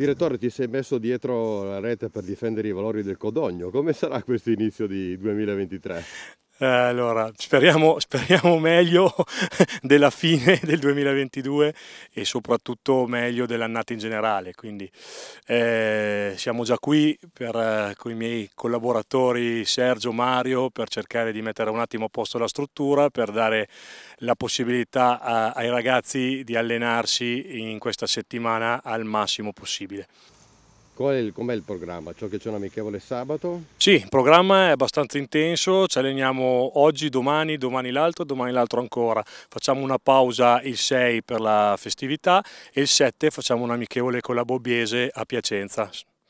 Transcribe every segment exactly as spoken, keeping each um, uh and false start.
Direttore, ti sei messo dietro la rete per difendere i valori del Codogno. Come sarà questo inizio di duemilaventitré? Eh, allora, speriamo, speriamo meglio della fine del duemilaventidue e soprattutto meglio dell'annata in generale. Quindi eh, siamo già qui per, eh, con i miei collaboratori Sergio, Mario, per cercare di mettere un attimo a posto la struttura, per dare la possibilità a- ai ragazzi di allenarsi in questa settimana al massimo possibile. Qual è il, com'è il programma? Ciò che c'è un amichevole sabato? Sì, il programma è abbastanza intenso, ci alleniamo oggi, domani, domani l'altro, domani l'altro ancora. Facciamo una pausa il sei per la festività e il sette facciamo un amichevole con la Bobbiese a Piacenza.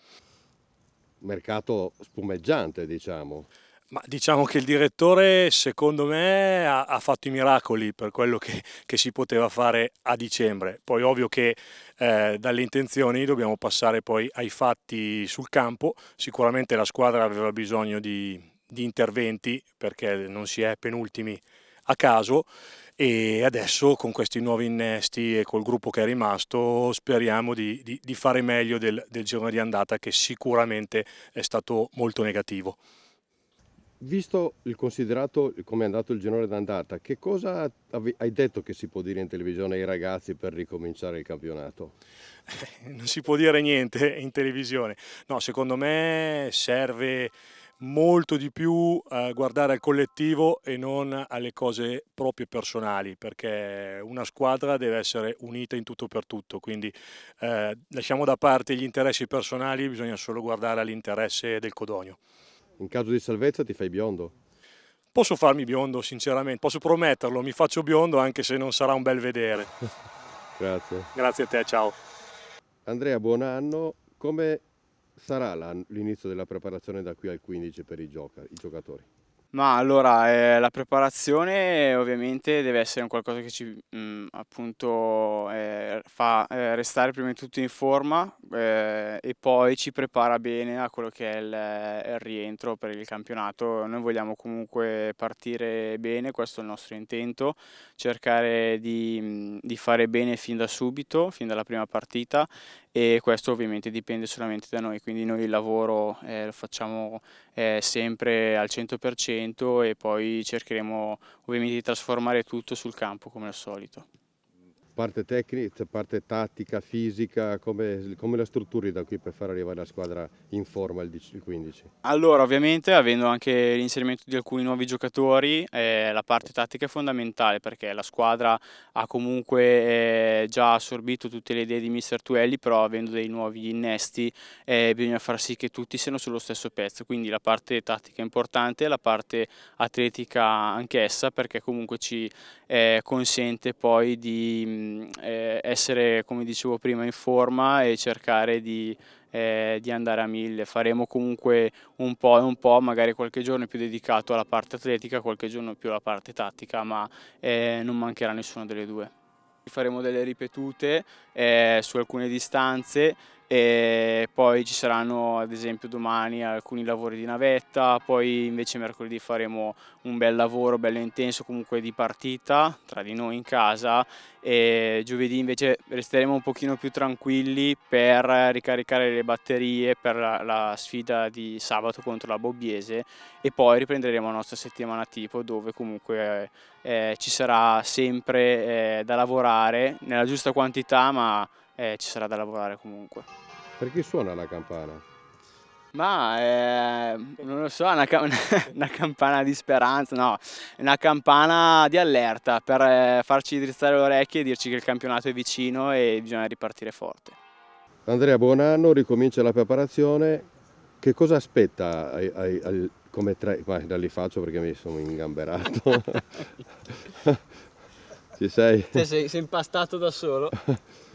Mercato spumeggiante, diciamo. Ma diciamo che il direttore, secondo me, ha, ha fatto i miracoli per quello che, che si poteva fare a dicembre. Poi ovvio che eh, dalle intenzioni dobbiamo passare poi ai fatti sul campo. Sicuramente la squadra aveva bisogno di, di interventi perché non si è penultimi a caso e adesso con questi nuovi innesti e col gruppo che è rimasto speriamo di, di- di fare meglio del, del girone di andata che sicuramente è stato molto negativo. Visto il considerato come è andato il girone d'andata, che cosa ave- hai detto che si può dire in televisione ai ragazzi per ricominciare il campionato? Non si può dire niente in televisione. No, secondo me serve molto di più eh, guardare al collettivo e non alle cose proprie personali, perché una squadra deve essere unita in tutto per tutto, quindi eh, lasciamo da parte gli interessi personali, bisogna solo guardare all'interesse del Codogno. In caso di salvezza ti fai biondo? Posso farmi biondo, sinceramente, posso prometterlo, mi faccio biondo anche se non sarà un bel vedere. Grazie. Grazie a te, ciao. Andrea, buon anno. Come sarà l'an- l'inizio della preparazione da qui al quindici per i, gioca- i giocatori? Ma allora, eh, la preparazione ovviamente deve essere un qualcosa che ci mh, appunto eh, fa eh, restare prima di tutto in forma eh, e poi ci prepara bene a quello che è il, il rientro per il campionato. Noi vogliamo comunque partire bene, questo è il nostro intento, cercare di, mh, di fare bene fin da subito, fin dalla prima partita e questo ovviamente dipende solamente da noi, quindi noi il lavoro eh, lo facciamo eh, sempre al cento per cento e poi cercheremo ovviamente di trasformare tutto sul campo come al solito. Parte tecnica, parte tattica, fisica, come, come la strutturi da qui per far arrivare la squadra in forma il dieci il quindici? Allora, ovviamente avendo anche l'inserimento di alcuni nuovi giocatori, eh, la parte tattica è fondamentale perché la squadra ha comunque eh, già assorbito tutte le idee di mister Tuelli, però avendo dei nuovi innesti eh, bisogna far sì che tutti siano sullo stesso pezzo, quindi la parte tattica è importante, la parte atletica anch'essa perché comunque ci eh, consente poi di mh, eh, essere, come dicevo prima, in forma e cercare di eh, di andare a mille. Faremo comunque un po' e un po', magari qualche giorno più dedicato alla parte atletica, qualche giorno più alla parte tattica, ma eh, non mancherà nessuna delle due. Faremo delle ripetute eh, su alcune distanze e poi ci saranno ad esempio domani alcuni lavori di navetta, poi invece mercoledì faremo un bel lavoro bello intenso comunque di partita tra di noi in casa e giovedì invece resteremo un pochino più tranquilli per ricaricare le batterie per la, la sfida di sabato contro la Bobbiese e poi riprenderemo la nostra settimana tipo dove comunque eh, ci sarà sempre eh, da lavorare nella giusta quantità ma eh, ci sarà da lavorare comunque. Per chi suona la campana? Ma eh, non lo so, è una, ca- una campana di speranza, no, è una campana di allerta per eh, farci drizzare le orecchie e dirci che il campionato è vicino e bisogna ripartire forte. Andrea, buon anno, ricomincia la preparazione. Che cosa aspetta ai- ai- al- come tre... Ma non li faccio perché mi sono ingamberato. Ci sei? Te sei, sei impastato da solo?